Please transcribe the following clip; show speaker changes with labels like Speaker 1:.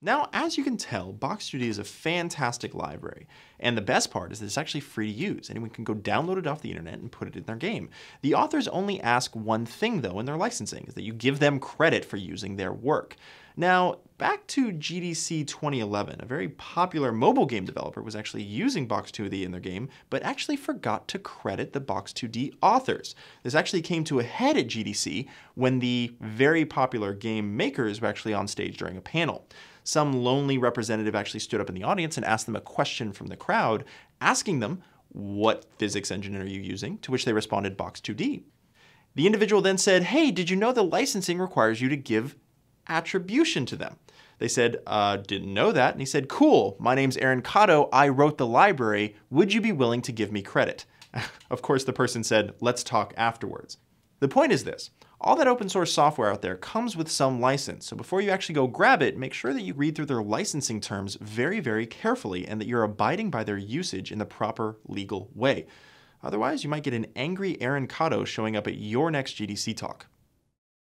Speaker 1: Now, as you can tell, Box2D is a fantastic library. And the best part is that it's actually free to use. Anyone can go download it off the internet and put it in their game. The authors only ask one thing, though, in their licensing, is that you give them credit for using their work. Now, back to GDC 2011, a very popular mobile game developer was actually using Box2D in their game, but actually forgot to credit the Box2D authors. This actually came to a head at GDC when the very popular game makers were actually on stage during a panel. Some lonely representative actually stood up in the audience and asked them a question from the crowd, asking them, "What physics engine are you using?" To which they responded, "Box2D." The individual then said, "Hey, did you know the licensing requires you to give attribution to them?" They said, "Didn't know that." And he said, "Cool, my name's Aaron Cotto, I wrote the library, would you be willing to give me credit?" Of course, the person said, "Let's talk afterwards." The point is this: all that open source software out there comes with some license, so before you actually go grab it, make sure that you read through their licensing terms very, very carefully and that you're abiding by their usage in the proper legal way. Otherwise, you might get an angry Aaron Cotto showing up at your next GDC talk.